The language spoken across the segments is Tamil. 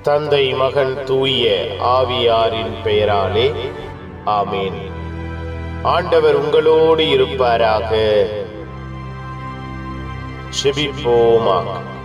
தந்தை, மகன், தூய ஆவியாரின் பெயராலே ஆமேன். ஆண்டவர் உங்களோடு இருப்பாராக. செபிப்போமாக.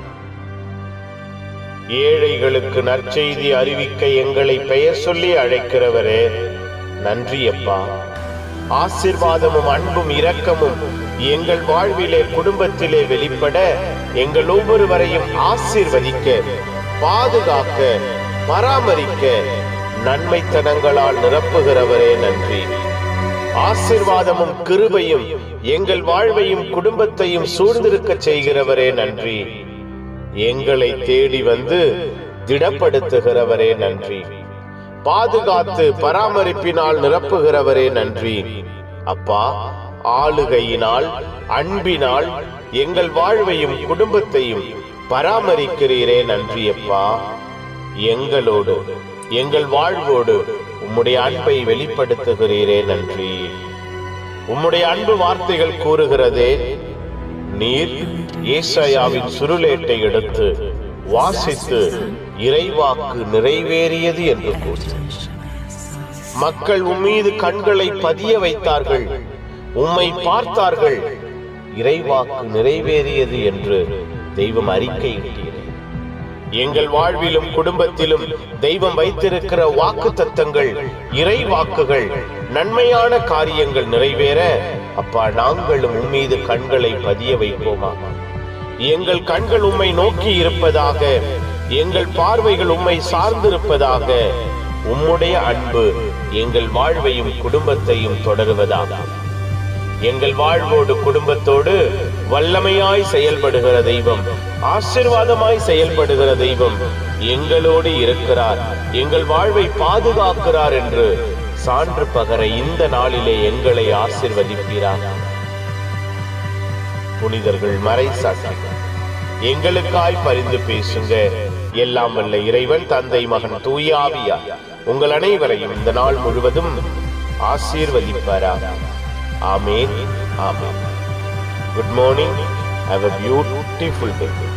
ஏழைகளுக்கு நற்செய்தி அறிவிக்க எங்களை பெயர் சொல்லி அழைக்கிறவரே, நன்றி அப்பா. ஆசீர்வாதமும் அன்பும் இரக்கமும் எங்கள் வாழ்விலே குடும்பத்திலே வெளிப்பட எங்கள் ஒவ்வொருவரையும் ஆசீர்வதிக்க, பாதுகாக்க, பராமரிக்க நன்மைத்தனங்களால் நிரப்புகிறவரே நன்றி. ஆசீர்வாதமும் கிருபையும் எங்கள் வாழ்வையும் குடும்பத்தையும் சூழ்ந்திருக்க செய்கிறவரே நன்றி. எங்களை தேடி வந்து திடப்படுத்துகிறவரே நன்றி. பாதுகாத்து பராமரிப்பினால் நிரப்புகிறவரே நன்றி. அப்பா, ஆளுகையினால் அன்பினால் எங்கள் வாழ்வையும் குடும்பத்தையும் பராமரிக்கிறீரே நன்றி அப்பா. எங்களோடு எங்கள் வாழ்வோடு உம்முடைய அன்பை வெளிப்படுத்துகிறீரே நன்றி. உம்முடைய அன்பு வார்த்தைகள் கூறுகிறதே, நீர் ஏசாயாவின் சுருளேட்டை எடுத்து வாசித்து இறைவாக்கு நிறைவேறியது என்று கூறி மக்கள் உம்மீது கண்களை பதிய வைத்தார்கள், உம்மை பார்த்தார்கள், இறைவாக்கு நிறைவேறியது என்று தெய்வம் அறிக்கையிட்டீர். எங்கள் வாழ்விலும் குடும்பத்திலும் தெய்வம் வைத்திருக்கிற வாக்கு தத்தங்கள், இறை வாக்குகள், நன்மையான காரியங்கள் நிறைவேற அப்பா நாங்களும் உம்மீது கண்களை பதிய வைப்போமா. எங்கள் கண்கள் உம்மை நோக்கி இருப்பதாக, எங்கள் பார்வைகள் உம்மை சார்ந்திருப்பதாக. உம்முடைய அன்பு எங்கள் வாழ்வையும் குடும்பத்தையும் தொடருவதாக. எங்கள் வாழ்வோடு குடும்பத்தோடு வல்லமையாய் செயல்படுகிற தெய்வம், ஆசீர்வாதமாய் செயல்படுகிற தெய்வம் எங்களோடு இருக்கிறார், எங்கள் வாழ்வை பாதுகாக்கிறார் என்று சான்று பகர இந்த நாளிலே எங்களை ஆசீர்வதிப்பீராக. புனிதர்கள் மறைசாட்சிகள் எங்களுக்காய் பரிந்து பேசுங்க. எல்லாம் வல்ல இறைவன் தந்தை, மகன், தூய ஆவியார் உங்கள் அனைவரையும் இந்த நாள் முழுவதும் ஆசீர்வதிப்பாராக. Amen. Amen. Good morning. Have a beautiful day.